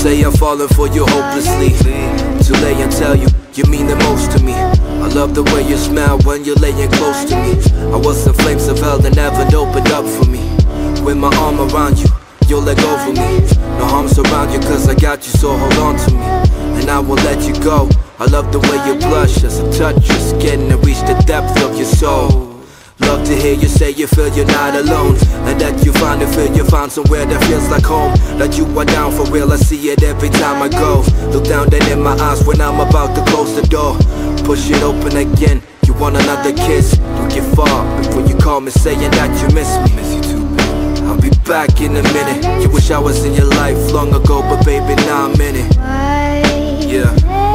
say I'm falling for you hopelessly. To lay and tell you, you mean the most to me. I love the way you smile when you're laying close to me. I was in flames of hell that never opened up for me. With my arm around you, you'll let go for me. No harms around you cause I got you, so hold on to me. And I won't let you go. I love the way you blush as I touch your skin and reach the depth of your soul. Love to hear you say you feel you're not alone, and that you finally feel you found somewhere that feels like home. That you are down for real, I see it every time I go. Look down then in my eyes when I'm about to close the door. Push it open again, you want another kiss. Don't get far before you call me saying that you miss me. I'll be back in a minute. You wish I was in your life long ago, but baby now I'm in it. Yeah.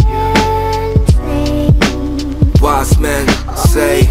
Wise men say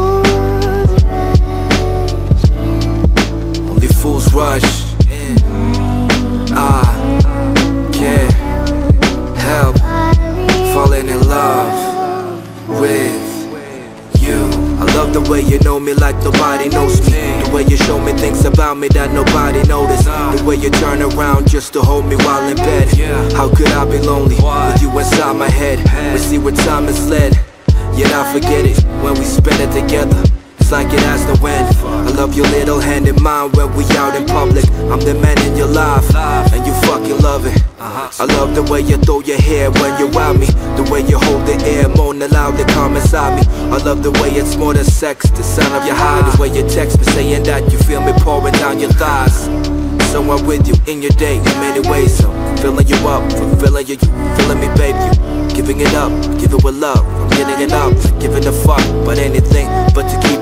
only fools rush in. I can't help falling in love with you. I love the way you know me like nobody knows me. The way you show me things about me that nobody noticed. The way you turn around just to hold me while in bed. How could I be lonely with you inside my head? We see where time has led, yet I forget it when we spend it together. It's like it has no end. I love your little hand in mine when we out in public. I'm the man in your life, and you fucking love it. I love the way you throw your hair when you're around me. The way you hold the air, moan aloud, they come inside me. I love the way it's more than sex, the sound of your high. The way you text me saying that you feel me pouring down your thighs. So I'm with you in your day in many ways. So filling you up, fulfilling you, feeling me, babe. You giving it up, give it with love. I'm getting it up, giving a fuck, but anything but to keep